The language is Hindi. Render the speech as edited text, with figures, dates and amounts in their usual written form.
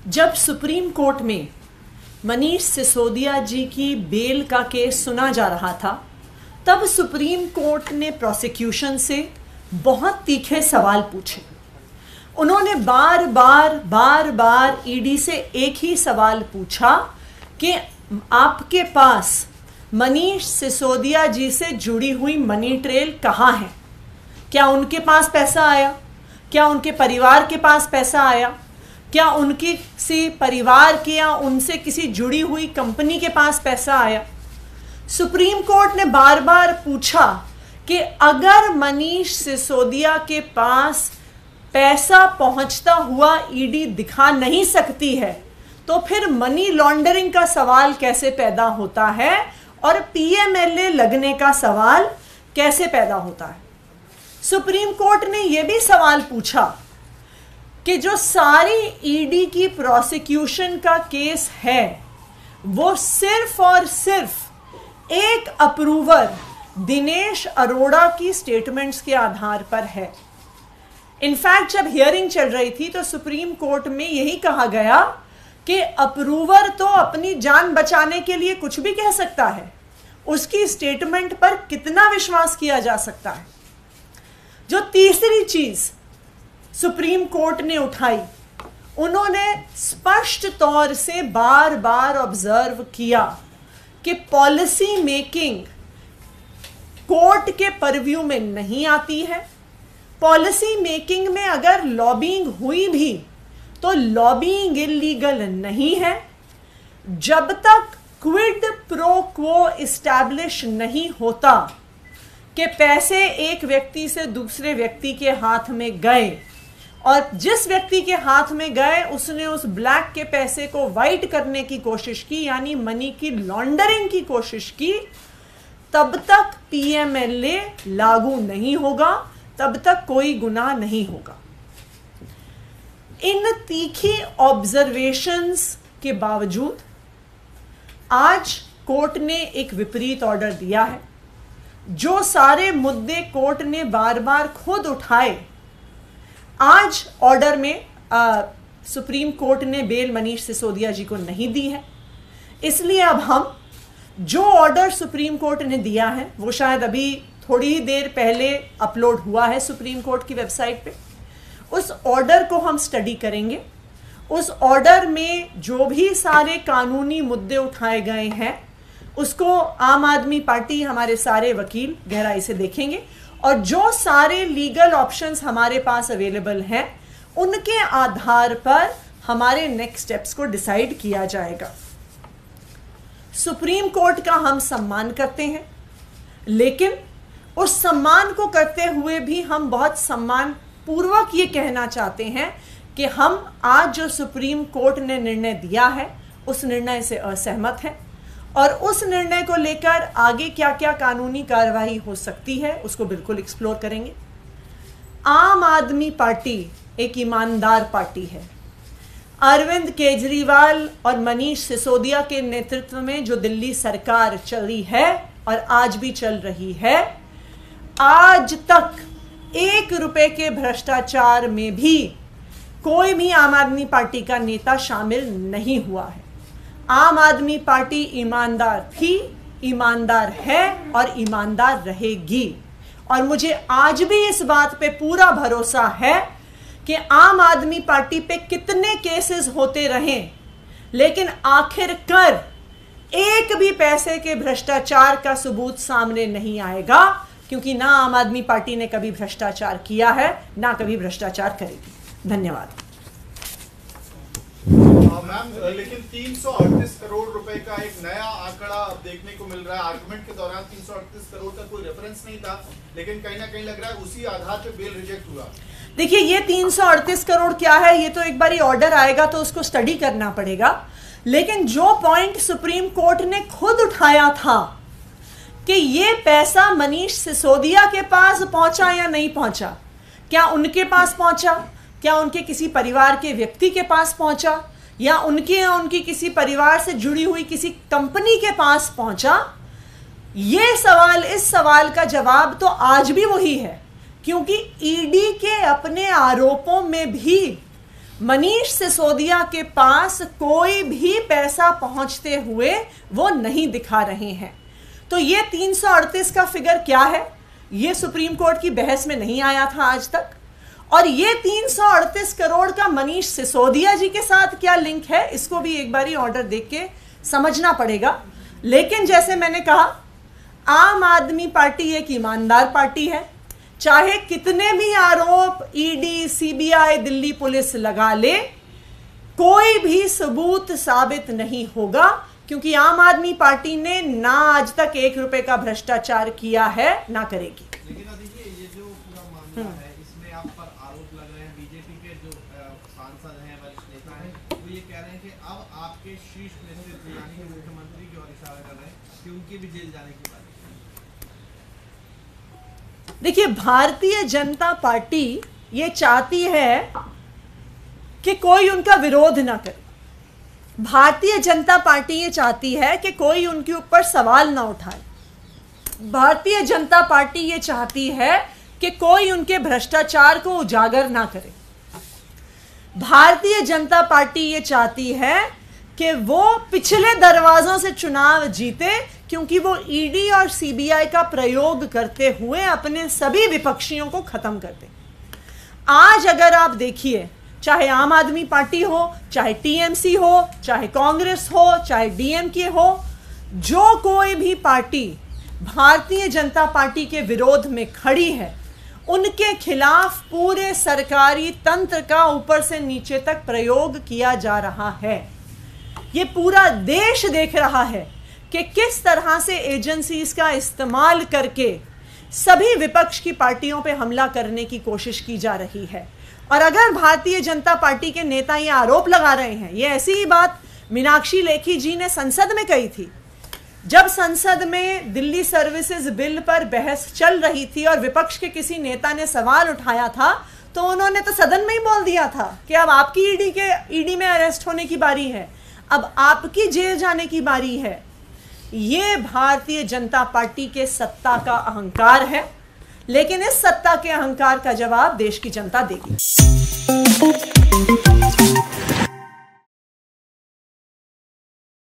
जब सुप्रीम कोर्ट में मनीष सिसोदिया जी की बेल का केस सुना जा रहा था, तब सुप्रीम कोर्ट ने प्रोसिक्यूशन से बहुत तीखे सवाल पूछे। उन्होंने बार बार ईडी से एक ही सवाल पूछा कि आपके पास मनीष सिसोदिया जी से जुड़ी हुई मनी ट्रेल कहाँ है? क्या उनके पास पैसा आया? क्या उनके परिवार के पास पैसा आया? क्या उनके किसी परिवार के या उनसे किसी जुड़ी हुई कंपनी के पास पैसा आया? सुप्रीम कोर्ट ने बार बार पूछा कि अगर मनीष सिसोदिया के पास पैसा पहुंचता हुआ ईडी दिखा नहीं सकती है तो फिर मनी लॉन्ड्रिंग का सवाल कैसे पैदा होता है और पीएमएलए लगने का सवाल कैसे पैदा होता है? सुप्रीम कोर्ट ने यह भी सवाल पूछा कि जो सारी ईडी की प्रोसिक्यूशन का केस है वो सिर्फ और सिर्फ एक अप्रूवर दिनेश अरोड़ा की स्टेटमेंट्स के आधार पर है। इनफैक्ट जब हियरिंग चल रही थी तो सुप्रीम कोर्ट में यही कहा गया कि अप्रूवर तो अपनी जान बचाने के लिए कुछ भी कह सकता है, उसकी स्टेटमेंट पर कितना विश्वास किया जा सकता है। जो तीसरी चीज सुप्रीम कोर्ट ने उठाई, उन्होंने स्पष्ट तौर से बार बार ऑब्जर्व किया कि पॉलिसी मेकिंग कोर्ट के परव्यू में नहीं आती है। पॉलिसी मेकिंग में अगर लॉबिंग हुई भी तो लॉबिंग इलीगल नहीं है जब तक क्विड प्रो क्वो इस्टेब्लिश नहीं होता कि पैसे एक व्यक्ति से दूसरे व्यक्ति के हाथ में गए और जिस व्यक्ति के हाथ में गए उसने उस ब्लैक के पैसे को वाइट करने की कोशिश की, यानी मनी की लॉन्ड्रिंग की कोशिश की, तब तक पीएमएलए लागू नहीं होगा, तब तक कोई गुनाह नहीं होगा। इन तीखी ऑब्जर्वेशंस के बावजूद आज कोर्ट ने एक विपरीत ऑर्डर दिया है। जो सारे मुद्दे कोर्ट ने बार बार खुद उठाए, आज ऑर्डर में सुप्रीम कोर्ट ने बेल मनीष सिसोदिया जी को नहीं दी है। इसलिए अब हम जो ऑर्डर सुप्रीम कोर्ट ने दिया है वो शायद अभी थोड़ी ही देर पहले अपलोड हुआ है सुप्रीम कोर्ट की वेबसाइट पे, उस ऑर्डर को हम स्टडी करेंगे। उस ऑर्डर में जो भी सारे कानूनी मुद्दे उठाए गए हैं उसको आम आदमी पार्टी, हमारे सारे वकील गहराई से देखेंगे और जो सारे लीगल ऑप्शंस हमारे पास अवेलेबल हैं उनके आधार पर हमारे नेक्स्ट स्टेप्स को डिसाइड किया जाएगा। सुप्रीम कोर्ट का हम सम्मान करते हैं, लेकिन उस सम्मान को करते हुए भी हम बहुत सम्मान पूर्वक ये कहना चाहते हैं कि हम आज जो सुप्रीम कोर्ट ने निर्णय दिया है उस निर्णय से असहमत हैं और उस निर्णय को लेकर आगे क्या क्या कानूनी कार्रवाई हो सकती है उसको बिल्कुल एक्सप्लोर करेंगे। आम आदमी पार्टी एक ईमानदार पार्टी है। अरविंद केजरीवाल और मनीष सिसोदिया के नेतृत्व में जो दिल्ली सरकार चली है और आज भी चल रही है, आज तक 1 रुपए के भ्रष्टाचार में भी कोई भी आम आदमी पार्टी का नेता शामिल नहीं हुआ है। आम आदमी पार्टी ईमानदार थी, ईमानदार है और ईमानदार रहेगी। और मुझे आज भी इस बात पे पूरा भरोसा है कि आम आदमी पार्टी पे कितने केसेस होते रहें, लेकिन आखिरकार एक भी पैसे के भ्रष्टाचार का सबूत सामने नहीं आएगा, क्योंकि ना आम आदमी पार्टी ने कभी भ्रष्टाचार किया है ना कभी भ्रष्टाचार करेगी। धन्यवाद। मैम, लेकिन 338 करोड़ रुपए का एक नया आंकड़ा अब देखने को मिल रहा है। आर्गुमेंट के दौरान 338 करोड़ का कोई रेफरेंस नहीं था, लेकिन कहीं ना कहीं लग रहा है उसी आधार पे बेल रिजेक्ट हुआ। देखिए, ये 338 करोड़ क्या है, ये तो एक बारी ऑर्डर आएगा तो उसको स्टडी करना पड़ेगा। लेकिन जो पॉइंट सुप्रीम कोर्ट ने खुद उठाया था कि ये पैसा मनीष सिसोदिया के पास पहुंचा या नहीं पहुंचा, क्या उनके पास पहुंचा, क्या उनके किसी परिवार के व्यक्ति के पास पहुंचा, या उनके या उनकी किसी परिवार से जुड़ी हुई किसी कंपनी के पास पहुंचा, ये सवाल, इस सवाल का जवाब तो आज भी वही है। क्योंकि ईडी के अपने आरोपों में भी मनीष सिसोदिया के पास कोई भी पैसा पहुंचते हुए वो नहीं दिखा रहे हैं। तो ये 338 का फिगर क्या है, ये सुप्रीम कोर्ट की बहस में नहीं आया था आज तक। और ये 338 करोड़ का मनीष सिसोदिया जी के साथ क्या लिंक है, इसको भी एक बारी ऑर्डर देख के समझना पड़ेगा। लेकिन जैसे मैंने कहा, आम आदमी पार्टी एक ईमानदार पार्टी है। चाहे कितने भी आरोप ईडी, सीबीआई, दिल्ली पुलिस लगा ले, कोई भी सबूत साबित नहीं होगा, क्योंकि आम आदमी पार्टी ने ना आज तक 1 रुपए का भ्रष्टाचार किया है, ना करेगी। लेकिन देखिए, ये जो पूरा मामला है, इसमें आप पर आरोप लग रहे हैं। बीजेपी के जो सांसद हैं, वरिष्ठ नेता हैं, वो ये कह रहे हैं कि अब आपके शीर्ष नेतृत्व यानी कि मुख्यमंत्री की ओर इशारा कर रहे हैं कि उनके भी जेल जाने की बात। देखिए, भारतीय जनता पार्टी ये चाहती है कि कोई उनका विरोध ना करे। भारतीय जनता पार्टी ये चाहती है कि कोई उनके ऊपर सवाल ना उठाए। भारतीय जनता पार्टी ये चाहती है कि कोई उनके भ्रष्टाचार को उजागर ना करे। भारतीय जनता पार्टी ये चाहती है कि वो पिछले दरवाजों से चुनाव जीते, क्योंकि वो ईडी और सीबीआई का प्रयोग करते हुए अपने सभी विपक्षियों को खत्म कर दे। आज अगर आप देखिए, चाहे आम आदमी पार्टी हो, चाहे टीएमसी हो, चाहे कांग्रेस हो, चाहे डीएमके हो, जो कोई भी पार्टी भारतीय जनता पार्टी के विरोध में खड़ी है, उनके खिलाफ पूरे सरकारी तंत्र का ऊपर से नीचे तक प्रयोग किया जा रहा है। ये पूरा देश देख रहा है कि किस तरह से एजेंसीज का इस्तेमाल करके सभी विपक्ष की पार्टियों पे हमला करने की कोशिश की जा रही है। और अगर भारतीय जनता पार्टी के नेता ये आरोप लगा रहे हैं, ये ऐसी ही बात मीनाक्षी लेखी जी ने संसद में कही थी। जब संसद में दिल्ली सर्विसेज बिल पर बहस चल रही थी और विपक्ष के किसी नेता ने सवाल उठाया था, तो उन्होंने तो सदन में ही बोल दिया था कि अब आपकी ईडी में अरेस्ट होने की बारी है, अब आपकी जेल जाने की बारी है। ये भारतीय जनता पार्टी के सत्ता का अहंकार है, लेकिन इस सत्ता के अहंकार का जवाब देश की जनता देगी।